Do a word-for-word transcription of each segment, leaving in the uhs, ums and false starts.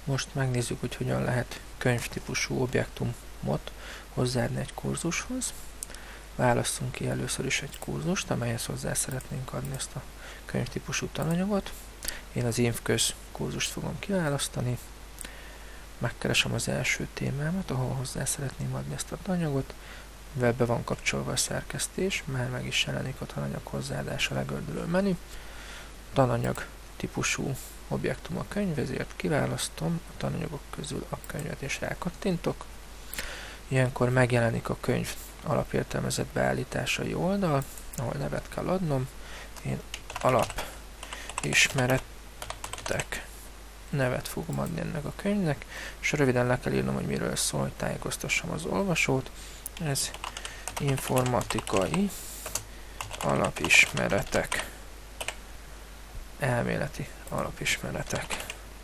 Most megnézzük, hogy hogyan lehet könyvtípusú objektumot hozzáadni egy kurzushoz. Válasszunk ki először is egy kurzust, amelyhez hozzá szeretnénk adni ezt a könyvtípusú tananyagot. Én az InfKöz kurzust fogom kiválasztani. Megkeresem az első témámat, ahol hozzá szeretném adni ezt a tananyagot. Mivel be van kapcsolva a szerkesztés, már meg is jelenik a tananyag hozzáadása legördülő menü. Tananyag típusú objektum a könyv, ezért kiválasztom a tananyagok közül a könyvet és rákattintok. Ilyenkor megjelenik a könyv alapértelmezett beállításai oldal, ahol nevet kell adnom. Én alapismeretek nevet fogom adni ennek a könyvnek, és röviden le kell írnom, hogy miről szól, hogy tájékoztassam az olvasót. Ez informatikai alapismeretek, elméleti alapismeretek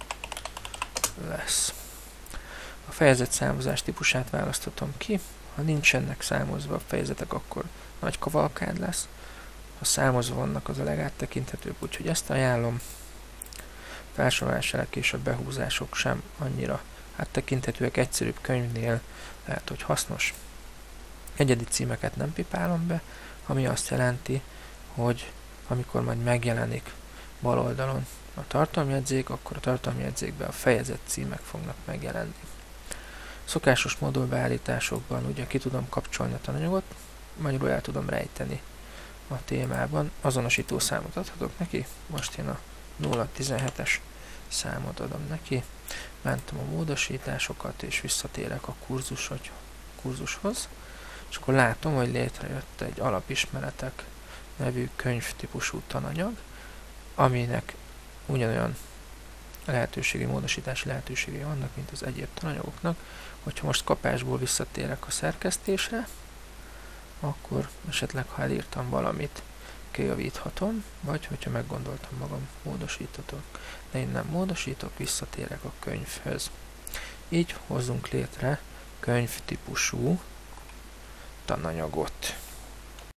lesz. A fejezet számozás típusát választhatom ki. Ha nincsenek számozva a fejezetek, akkor nagy kavalkád lesz. Ha számozva vannak, az a legáttekinthetőbb, úgyhogy ezt ajánlom. Felsorolásák és a behúzások sem annyira áttekinthetőek, egyszerűbb könyvnél lehet, hogy hasznos. Egyedi címeket nem pipálom be, ami azt jelenti, hogy amikor majd megjelenik bal oldalon a tartalomjegyzék, akkor a tartalomjegyzékben a fejezet címek fognak megjelenni. Szokásos modulbeállításokban ugye ki tudom kapcsolni a tananyagot, magyarul el tudom rejteni a témában. Azonosító számot adhatok neki, most én a nulla tizenhetes számot adom neki, mentem a módosításokat és visszatérek a kurzus, hogy, kurzushoz, és akkor látom, hogy létrejött egy alapismeretek nevű könyvtípusú tananyag, aminek ugyanolyan lehetőségi, módosítási lehetőségei vannak, mint az egyéb tananyagoknak. Hogyha most kapásból visszatérek a szerkesztésre, akkor esetleg, ha elírtam valamit, kijavíthatom, vagy hogyha meggondoltam magam, módosítatok. De én nem módosítok, visszatérek a könyvhöz. Így hozzunk létre könyvtípusú tananyagot.